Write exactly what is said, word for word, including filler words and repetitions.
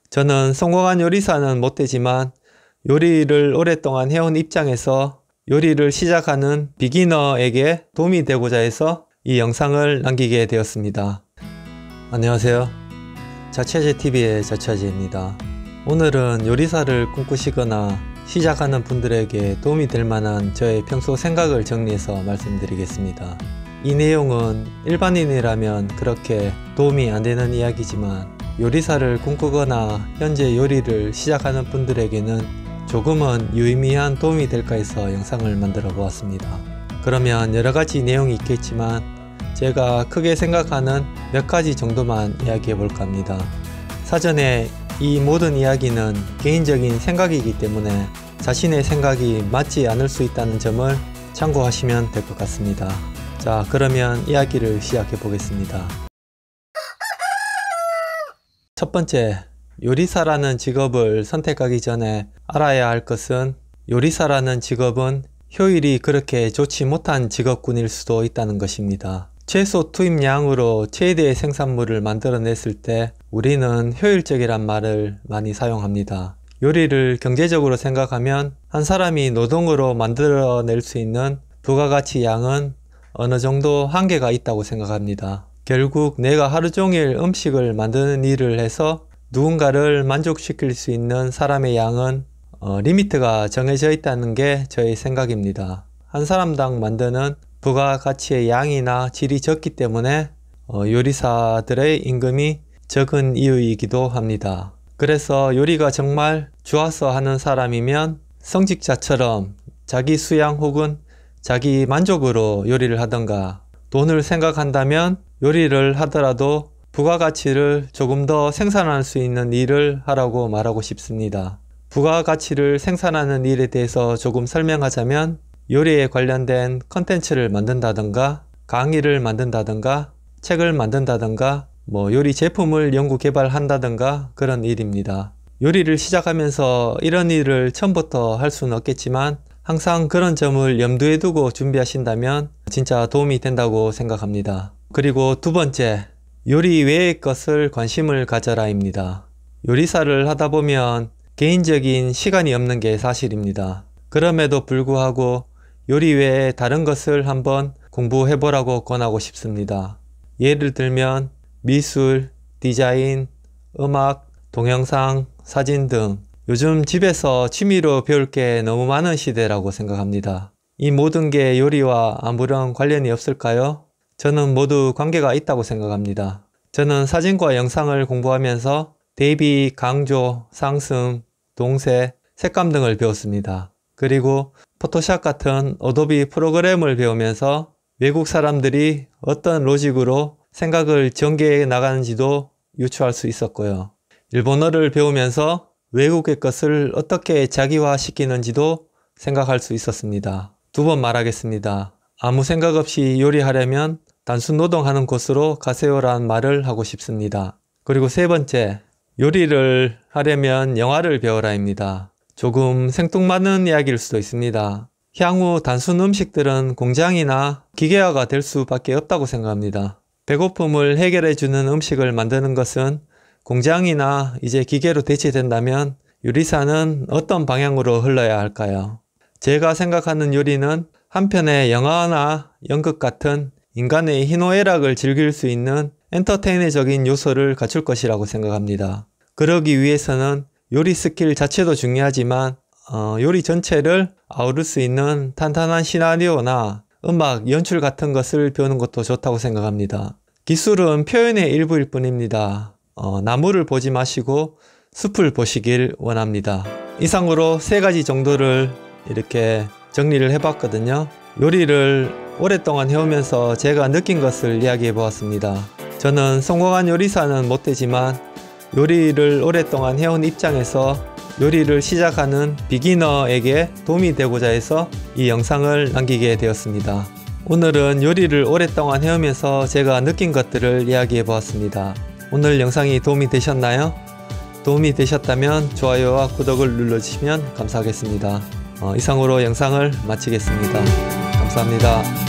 저는 성공한 요리사는 못되지만 요리를 오랫동안 해온 입장에서 요리를 시작하는 비기너에게 도움이 되고자 해서 이 영상을 남기게 되었습니다. 안녕하세요. 자취아재티비의 자취아재입니다. 오늘은 요리사를 꿈꾸시거나 시작하는 분들에게 도움이 될 만한 저의 평소 생각을 정리해서 말씀드리겠습니다. 이 내용은 일반인이라면 그렇게 도움이 안 되는 이야기지만 요리사를 꿈꾸거나 현재 요리를 시작하는 분들에게는 조금은 유의미한 도움이 될까 해서 영상을 만들어 보았습니다. 그러면 여러가지 내용이 있겠지만 제가 크게 생각하는 몇 가지 정도만 이야기해 볼까 합니다. 사전에 이 모든 이야기는 개인적인 생각이기 때문에 자신의 생각이 맞지 않을 수 있다는 점을 참고하시면 될 것 같습니다. 자, 그러면 이야기를 시작해 보겠습니다. 첫 번째, 요리사라는 직업을 선택하기 전에 알아야 할 것은 요리사라는 직업은 효율이 그렇게 좋지 못한 직업군일 수도 있다는 것입니다. 최소 투입량으로 최대의 생산물을 만들어냈을 때 우리는 효율적이란 말을 많이 사용합니다. 요리를 경제적으로 생각하면 한 사람이 노동으로 만들어낼 수 있는 부가가치 양은 어느 정도 한계가 있다고 생각합니다. 결국 내가 하루 종일 음식을 만드는 일을 해서 누군가를 만족시킬 수 있는 사람의 양은 어, 리미트가 정해져 있다는 게 저의 생각입니다. 한 사람당 만드는 부가가치의 양이나 질이 적기 때문에 어, 요리사들의 임금이 적은 이유이기도 합니다. 그래서 요리가 정말 좋아서 하는 사람이면 성직자처럼 자기 수양 혹은 자기 만족으로 요리를 하던가, 돈을 생각한다면 요리를 하더라도 부가가치를 조금 더 생산할 수 있는 일을 하라고 말하고 싶습니다. 부가가치를 생산하는 일에 대해서 조금 설명하자면 요리에 관련된 컨텐츠를 만든다던가 강의를 만든다던가 책을 만든다던가 뭐 요리 제품을 연구 개발한다던가 그런 일입니다. 요리를 시작하면서 이런 일을 처음부터 할 수는 없겠지만 항상 그런 점을 염두에 두고 준비하신다면 진짜 도움이 된다고 생각합니다. 그리고 두 번째, 요리 외의 것을 관심을 가져라입니다. 요리사를 하다 보면 개인적인 시간이 없는 게 사실입니다. 그럼에도 불구하고 요리 외에 다른 것을 한번 공부해 보라고 권하고 싶습니다. 예를 들면 미술, 디자인, 음악, 동영상, 사진 등 요즘 집에서 취미로 배울 게 너무 많은 시대라고 생각합니다. 이 모든 게 요리와 아무런 관련이 없을까요? 저는 모두 관계가 있다고 생각합니다. 저는 사진과 영상을 공부하면서 대비, 강조, 상승, 동세, 색감 등을 배웠습니다. 그리고 포토샵 같은 어도비 프로그램을 배우면서 외국 사람들이 어떤 로직으로 생각을 전개해 나가는지도 유추할 수 있었고요. 일본어를 배우면서 외국의 것을 어떻게 자기화 시키는지도 생각할 수 있었습니다. 두 번 말하겠습니다. 아무 생각 없이 요리하려면 단순 노동하는 곳으로 가세요라는 말을 하고 싶습니다. 그리고 세 번째, 요리를 하려면 영화를 배워라입니다. 조금 생뚱맞는 이야기일 수도 있습니다. 향후 단순 음식들은 공장이나 기계화가 될 수밖에 없다고 생각합니다. 배고픔을 해결해주는 음식을 만드는 것은 공장이나 이제 기계로 대체된다면 요리사는 어떤 방향으로 흘러야 할까요? 제가 생각하는 요리는 한편의 영화나 연극 같은 인간의 희노애락을 즐길 수 있는 엔터테이너적인 요소를 갖출 것이라고 생각합니다. 그러기 위해서는 요리 스킬 자체도 중요하지만 어, 요리 전체를 아우를 수 있는 탄탄한 시나리오나 음악, 연출 같은 것을 배우는 것도 좋다고 생각합니다. 기술은 표현의 일부일 뿐입니다. 어, 나무를 보지 마시고 숲을 보시길 원합니다. 이상으로 세 가지 정도를 이렇게 정리를 해봤거든요. 요리를 오랫동안 해오면서 제가 느낀 것을 이야기해 보았습니다. 저는 성공한 요리사는 못되지만 요리를 오랫동안 해온 입장에서 요리를 시작하는 비기너에게 도움이 되고자 해서 이 영상을 남기게 되었습니다. 오늘은 요리를 오랫동안 해오면서 제가 느낀 것들을 이야기해 보았습니다. 오늘 영상이 도움이 되셨나요? 도움이 되셨다면 좋아요와 구독을 눌러주시면 감사하겠습니다. 어, 이상으로 영상을 마치겠습니다. 감사합니다.